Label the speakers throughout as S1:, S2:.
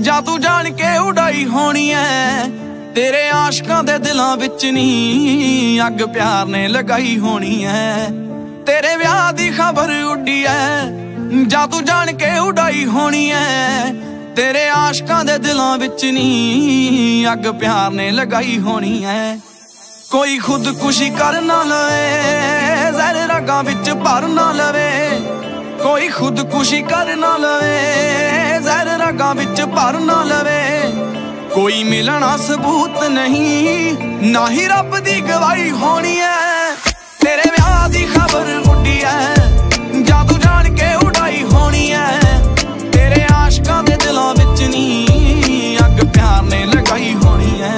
S1: जादू जान के उड़ाई होनी है। तेरे आशकां दे दिलां विच नी अग प्यार ने लगाई होनी है। तेरे ब्याह दी खबर उड्डी है, जादू जान के उड़ाई होनी है। तेरे आशकां दे दिलां विच नी अग प्यार ने लगाई होनी है। कोई खुदकुशी कर ना लवे, जहर रगां विच भर ना लवे। कोई खुदकुशी कर ना लवे, जहर रगां विच भर ना लवे। कोई मिलना सबूत नहीं, ना ही रब दी गवाही होनी है। तेरे ब्याह दी खबर उड्डी है, जादू जान के उड़ाई होनी है। तेरे आशकां दे दिलां विच नी अग प्यार ने लगाई होनी है।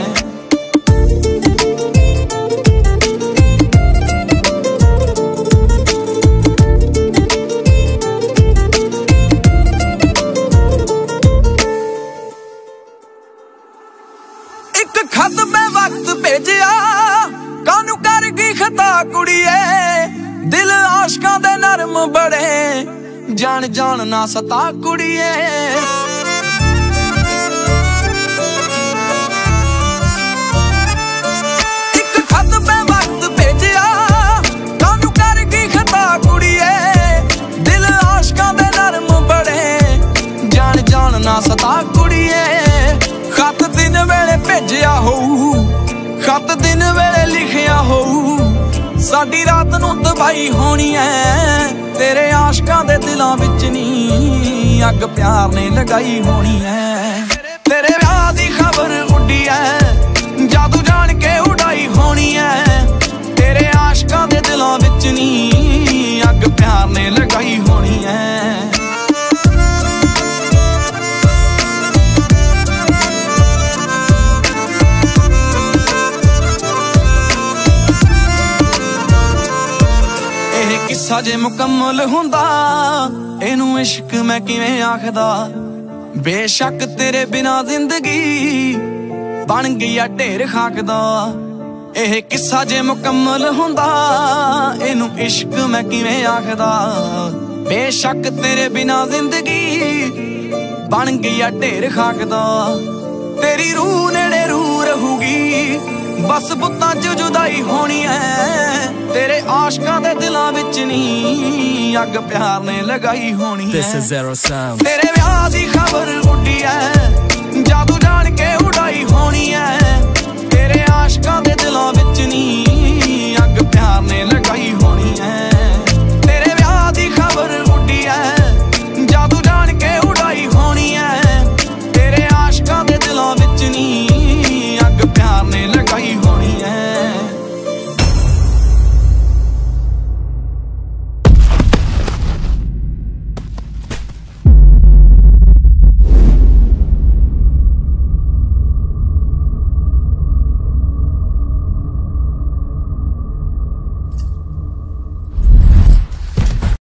S1: खत में वक्त भेजिया कानू कर गई खता कुड़िए। दिल आशकां दे नरम बड़े, जान जान ना सता कुड़िए। एक खत में वक्त भेजिया कानू कर गई खता कुड़िए। दिल आशकां दे नरम बड़े, जान जान ना सता कुड़िए। खत दिन वेले भेजिया होऊ, खत दिन वेले लिखिया होऊ। साडी रात नूं तबाही होनी है। तेरे आशकां दे दिलां विच नी अग प्यार ने लगाई होनी है। तेरे ब्याह दी खबर उड्डी है, जादू जान के उड़ाई होनी है। तेरे आशकां दे दिलां विच नी अग प्यार ने लगाई होनी है। किस्सा जे मुकम्मल हुंदा, इनू इश्क मैं किवें आखदा। बेशक तेरे बिना जिंदगी बन गई आ ढेर खाक दा। एह किस्सा जे मुकम्मल हुंदा, इनू इश्क मैं किवें आखदा। बेशक तेरे बिना जिंदगी बन गई आ ढेर खाक दा। तेरी रूह नेड़े रूह रहूगी, बस बुत्तां च जुदाई होनी है। तेरे आशकां दे दिलां विच नी अग प्यार ने लगाई होनी है। तेरे ब्याह दी खबर उड्डी है, जादू जान के उड़ाई होनी है। तेरे आशकां दे दिलां विच नी